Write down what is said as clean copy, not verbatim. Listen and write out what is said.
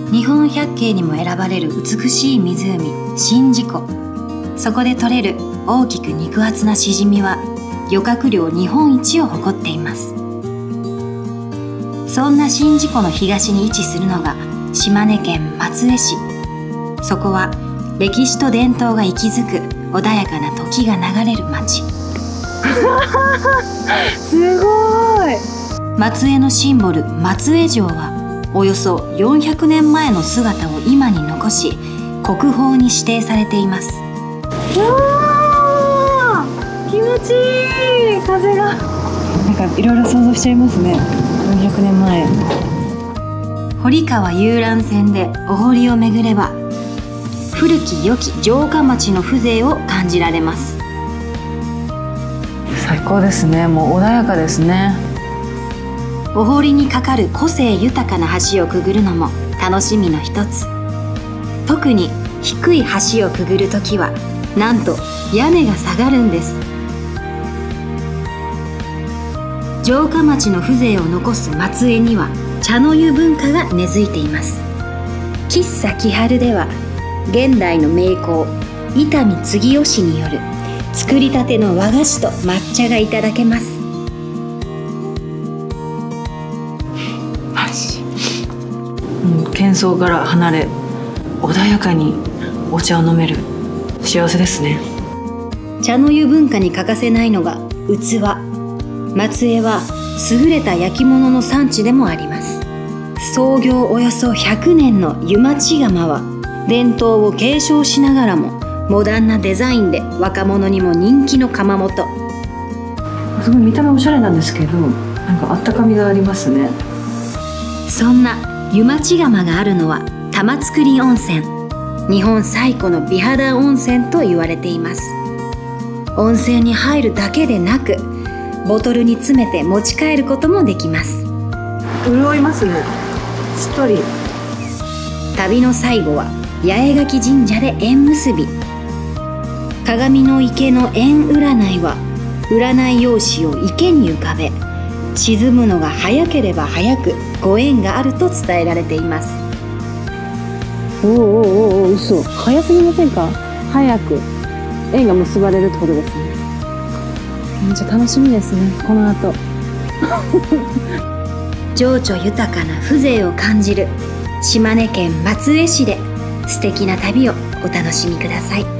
日本百景にも選ばれる美しい湖宍道湖。そこで採れる大きく肉厚なシジミは漁獲量日本一を誇っています。そんな宍道湖の東に位置するのが島根県松江市。そこは歴史と伝統が息づく穏やかな時が流れる町。 すごい。 松江のシンボル松江城はおよそ400年前の姿を今に残し国宝に指定されています。 わー、気持ちいい。風がなんかいろいろ想像しちゃいますね。400年前。 堀川遊覧船でお堀を巡れば古き良き城下町の風情を感じられます。 最高ですね。もう穏やかですね。 お堀にかかる個性豊かな橋をくぐるのも楽しみの一つ。特に低い橋をくぐるときはなんと屋根が下がるんです。城下町の風情を残す松江には茶の湯文化が根付いています。喫茶喜春では現代の名工伊丹継義による作りたての和菓子と抹茶がいただけます。 喧騒から離れ穏やかにお茶を飲める。幸せですね。 茶の湯文化に欠かせないのが器。松江は優れた焼き物の産地でもあります。創業およそ100年の湯町窯は伝統を継承しながらもモダンなデザインで若者にも人気の窯元。 すごい見た目おしゃれなんですけど、なんかあったかみがありますね。 そんな湯町窯があるのは玉造温泉。日本最古の美肌温泉と言われています。温泉に入るだけでなくボトルに詰めて持ち帰ることもできます。 潤いますね。しっとり。 旅の最後は八重垣神社で縁結び。鏡の池の縁占いは占い用紙を池に浮かべ沈むのが早ければ早くご縁があると伝えられています。 おーおーおー、嘘。早すぎませんか？早く縁が結ばれるってことですね。めっちゃ楽しみですね、この後。 情緒豊かな風情を感じる島根県松江市で素敵な旅をお楽しみください。